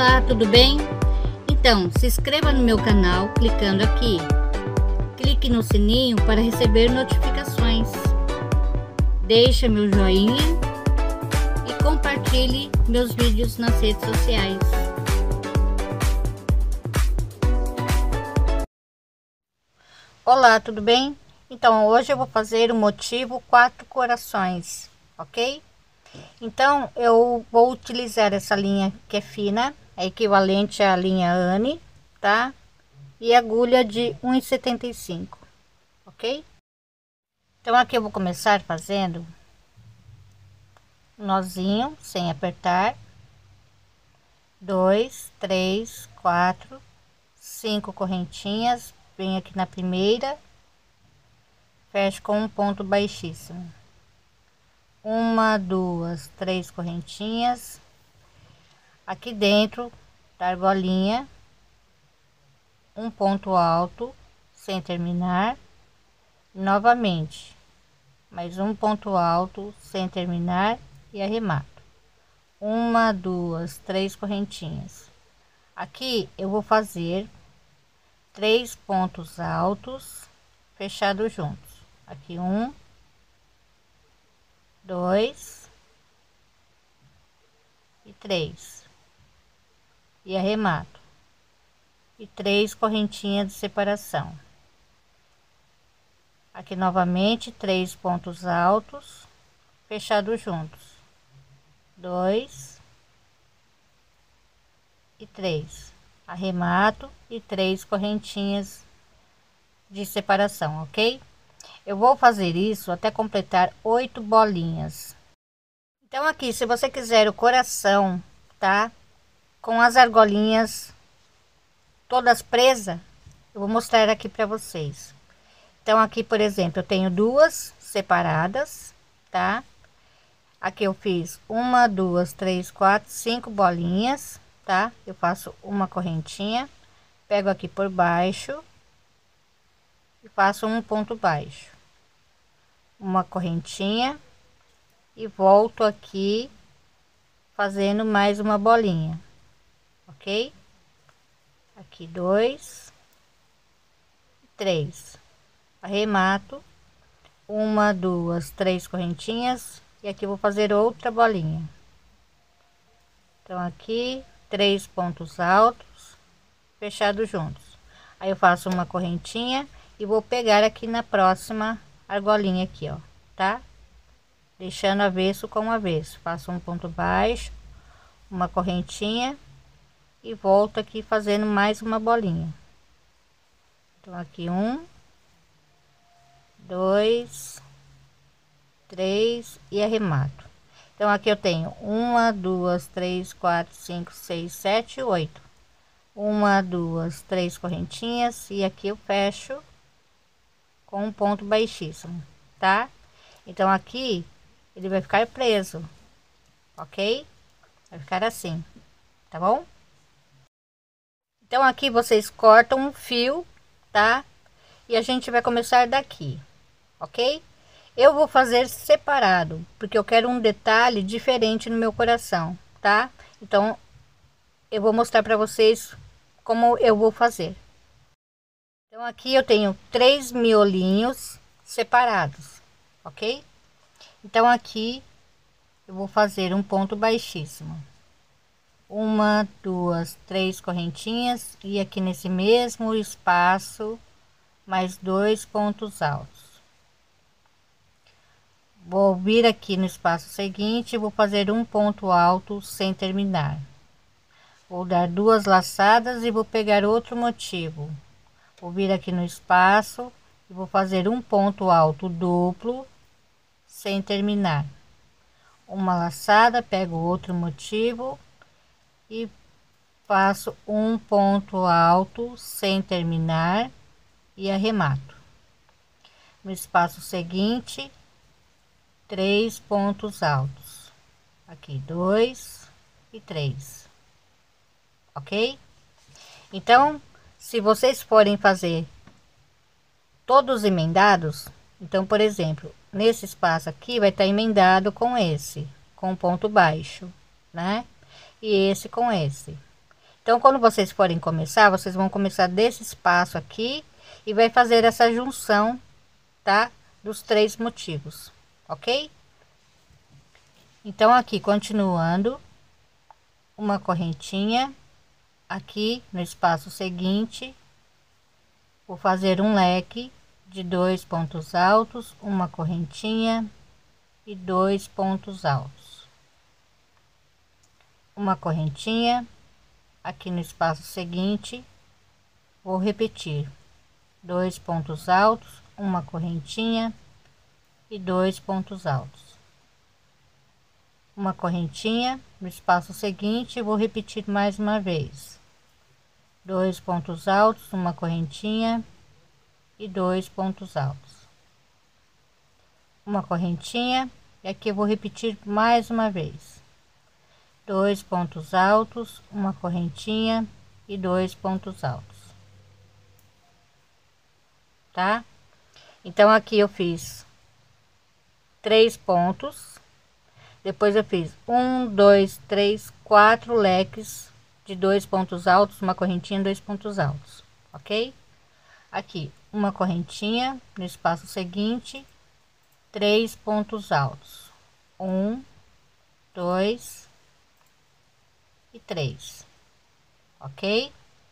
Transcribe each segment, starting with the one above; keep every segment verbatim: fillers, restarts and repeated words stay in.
Olá, tudo bem? Então, se inscreva no meu canal clicando aqui. Clique no sininho para receber notificações. Deixe meu joinha e compartilhe meus vídeos nas redes sociais. Olá, tudo bem? Então, hoje eu vou fazer o motivo quatro corações, ok? Então, eu vou utilizar essa linha que é fina, é equivalente à linha Anne, tá? E agulha de um e setenta e cinco, ok? Então, aqui eu vou começar fazendo um nozinho sem apertar. Dois, três, quatro, cinco correntinhas. Venho aqui na primeira, fecho com um ponto baixíssimo. Uma, duas, três correntinhas. Aqui dentro da argolinha, um ponto alto sem terminar. Novamente, mais um ponto alto sem terminar e arremato. Uma, duas, três correntinhas. Aqui eu vou fazer três pontos altos fechados juntos. Aqui um, dois e três, e arremato, e três correntinhas de separação. Aqui novamente três pontos altos fechados juntos, dois e três, arremato e três correntinhas de separação, ok? Eu vou fazer isso até completar oito bolinhas. Então, aqui, se você quiser o coração, tá? Com as argolinhas todas presas, eu vou mostrar aqui para vocês. Então, aqui, por exemplo, eu tenho duas separadas, tá? Aqui eu fiz uma, duas, três, quatro, cinco bolinhas, tá? Eu faço uma correntinha, pego aqui por baixo e faço um ponto baixo, uma correntinha e volto aqui fazendo mais uma bolinha, ok? Aqui dois, três, arremato, uma, duas, três correntinhas e aqui vou fazer outra bolinha. Então aqui três pontos altos fechados juntos, aí eu faço uma correntinha e vou pegar aqui na próxima argolinha aqui, ó, tá? Deixando avesso com avesso, faço um ponto baixo, uma correntinha e volto aqui fazendo mais uma bolinha. Então aqui um, dois, três e arremato. Então aqui eu tenho uma, duas, três, quatro, cinco, seis, sete, oito. Uma, duas, três correntinhas e aqui eu fecho com um ponto baixíssimo, tá? Então aqui ele vai ficar preso, ok? Vai ficar assim, tá bom? Então aqui vocês cortam um fio, tá? E a gente vai começar daqui, ok? Eu vou fazer separado, porque eu quero um detalhe diferente no meu coração, tá? Então eu vou mostrar para vocês como eu vou fazer. Então aqui eu tenho três miolinhos separados, ok? Então aqui eu vou fazer um ponto baixíssimo, uma, duas, três correntinhas e aqui nesse mesmo espaço mais dois pontos altos. Vou vir aqui no espaço seguinte, vou fazer um ponto alto sem terminar. Vou dar duas laçadas e vou pegar outro motivo. Vou vir aqui no espaço e vou fazer um ponto alto duplo sem terminar. Uma laçada, pego outro motivo e faço um ponto alto sem terminar e arremato. No espaço seguinte, três pontos altos. Aqui dois e três, ok? Então, se vocês forem fazer todos emendados, então, por exemplo, nesse espaço aqui vai estar emendado com esse, com ponto baixo, né? E esse com esse. Então, quando vocês forem começar, vocês vão começar desse espaço aqui e vai fazer essa junção, tá? Dos três motivos, ok? Então, aqui continuando, uma correntinha aqui no espaço seguinte, vou fazer um leque de dois pontos altos, uma correntinha e dois pontos altos, uma correntinha aqui no espaço seguinte, vou repetir dois pontos altos, uma correntinha e dois pontos altos, uma correntinha no espaço seguinte, vou repetir mais uma vez dois pontos altos, uma correntinha e dois pontos altos, uma correntinha, e aqui eu vou repetir mais uma vez dois pontos altos, uma correntinha e dois pontos altos, tá? Então aqui eu fiz três pontos, depois eu fiz um, dois, três, quatro leques de dois pontos altos, uma correntinha, dois pontos altos, ok? Aqui uma correntinha no espaço seguinte, três pontos altos, um, dois e três, ok?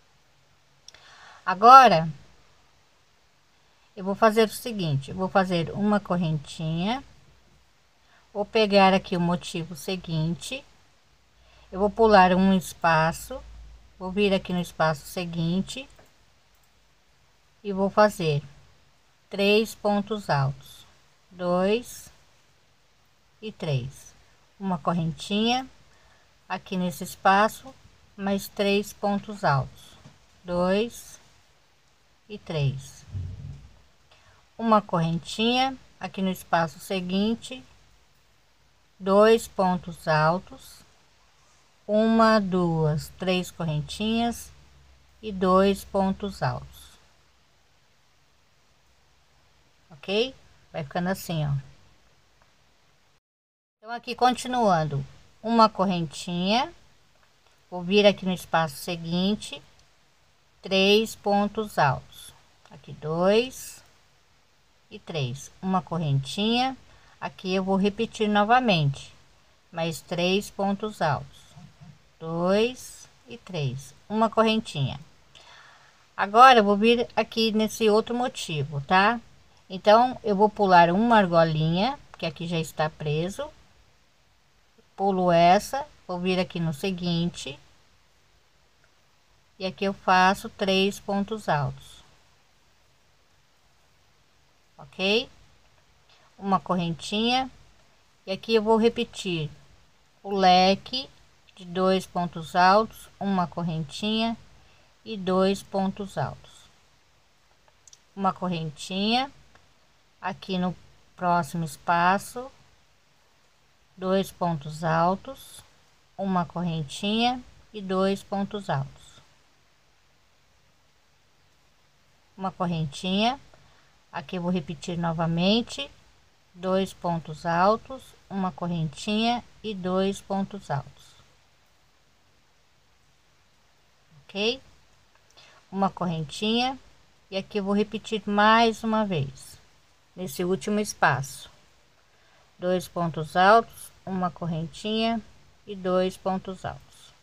Agora eu vou fazer o seguinte, eu vou fazer uma correntinha, vou pegar aqui o motivo seguinte, eu vou pular um espaço, vou vir aqui no espaço seguinte e vou fazer três pontos altos, dois e três, uma correntinha aqui nesse espaço, mais três pontos altos, dois e três, uma correntinha aqui no espaço seguinte, dois pontos altos, uma, duas, três correntinhas e dois pontos altos, ok? Vai ficando assim, ó. Então aqui continuando, uma correntinha, vou vir aqui no espaço seguinte, três pontos altos, aqui dois e três, uma correntinha, aqui eu vou repetir novamente, mais três pontos altos, dois e três, uma correntinha. Agora eu vou vir aqui nesse outro motivo, tá? Então eu vou pular uma argolinha que aqui já está preso, pulo essa, vou vir aqui no seguinte e aqui eu faço três pontos altos, ok? Uma correntinha, e aqui eu vou repetir o leque de dois pontos altos, uma correntinha e dois pontos altos, uma correntinha aqui no próximo espaço, dois pontos altos, uma correntinha e dois pontos altos, uma correntinha, aqui eu vou repetir novamente, dois pontos altos, uma correntinha e dois pontos altos, ok? Uma correntinha, e aqui eu vou repetir mais uma vez nesse último espaço, dois pontos altos, uma correntinha e dois pontos altos.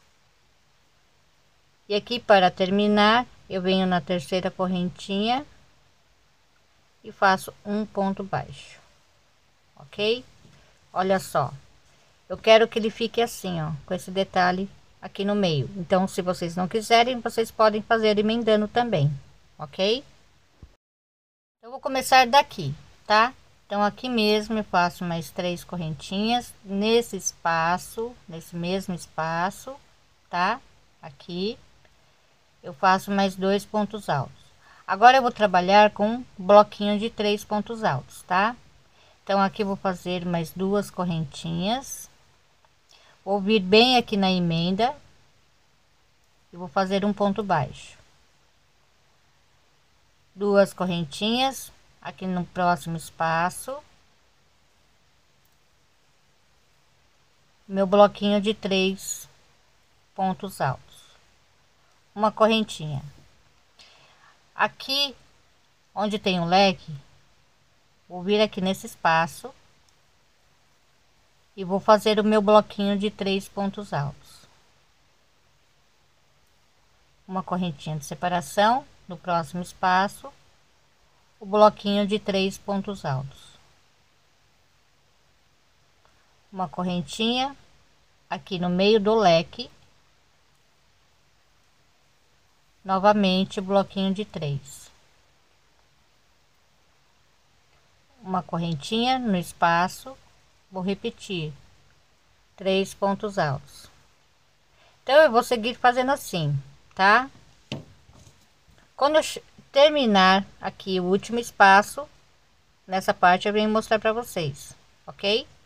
E aqui para terminar, eu venho na terceira correntinha e faço um ponto baixo, ok? Olha só, eu quero que ele fique assim, ó, com esse detalhe aqui no meio. Então, se vocês não quiserem, vocês podem fazer emendando também, ok? Eu vou começar daqui, tá? Então aqui mesmo eu faço mais três correntinhas nesse espaço, nesse mesmo espaço, tá? Aqui eu faço mais dois pontos altos. Agora eu vou trabalhar com um bloquinho de três pontos altos, tá? Então aqui eu vou fazer mais duas correntinhas, vou vir bem aqui na emenda e vou fazer um ponto baixo, duas correntinhas aqui no próximo espaço, meu bloquinho de três pontos altos, uma correntinha. Aqui onde tem o leque, vou vir aqui nesse espaço e vou fazer o meu bloquinho de três pontos altos. Uma correntinha de separação. No próximo espaço, o bloquinho de três pontos altos. Uma correntinha aqui no meio do leque. Novamente, bloquinho de três. Uma correntinha no espaço, vou repetir, três pontos altos. Então eu vou seguir fazendo assim, tá? Quando eu terminar aqui o último espaço, nessa parte eu venho mostrar para vocês, ok?